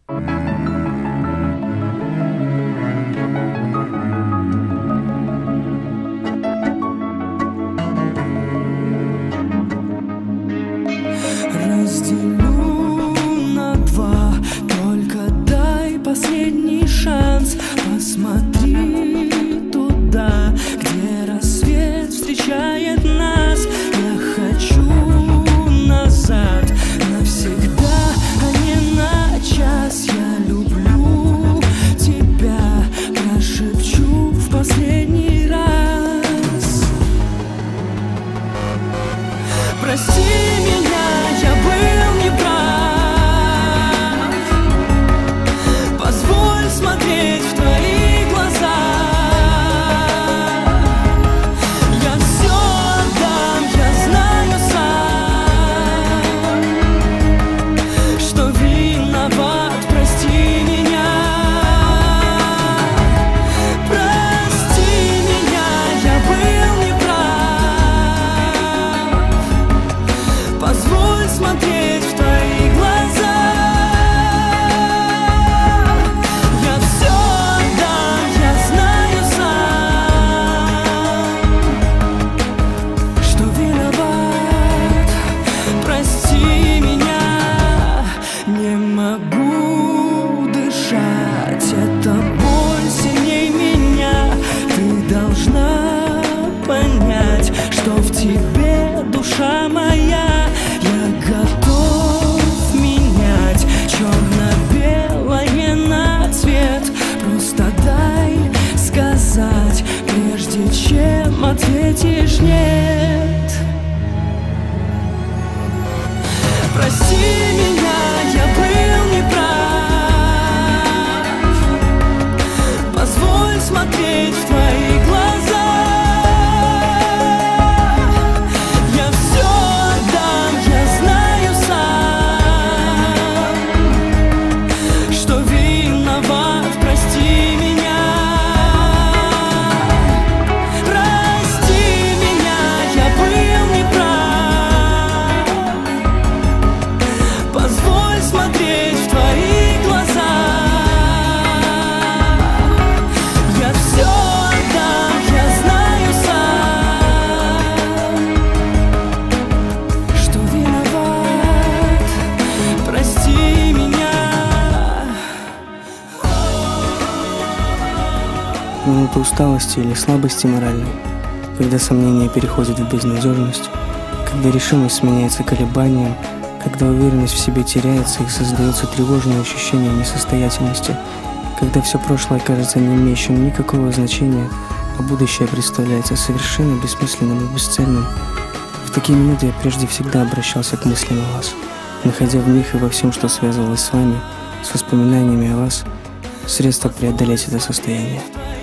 Разделю на два, только дай последний шанс. Посмотри туда, где рассвет встречает нас. Я хочу назад навсегда, а не на час. Я люблю тебя, прошепчу в последний раз. Прости меня, я был неправ. Позволь смотреть в твои глаза. Я все отдам, я знаю сам, что виноват, прости меня. Прости меня, я был неправ. Позволь смотреть в твои глаза. Я все отдам, я знаю сам, что виноват. Прости меня, не могу дышать. Эта боль сильней меня. Ты должна понять, что в тебе душа моя. Я готов менять черно-белое на цвет. Просто дай сказать, прежде чем ответишь нет. Прости меня, я был неправ. Позволь смотреть в твои глаза. Я все отдам, я знаю сам, что виноват. Прости меня. Прости меня, я был неправ. Позволь смотреть в твои глаза. Я все отдам, я знаю сам, что виноват. Прости меня. Минута усталости или слабости моральной, когда сомнения переходят в безнадежность, когда решимость сменяется колебанием, когда уверенность в себе теряется и создается тревожное ощущение несостоятельности, когда все прошлое кажется не имеющим никакого значения, а будущее представляется совершенно бессмысленным и бесцельным. В такие минуты я прежде всегда обращался к мыслям о вас, находя в них и во всем, что связывалось с вами, с воспоминаниями о вас, средства преодолеть это состояние.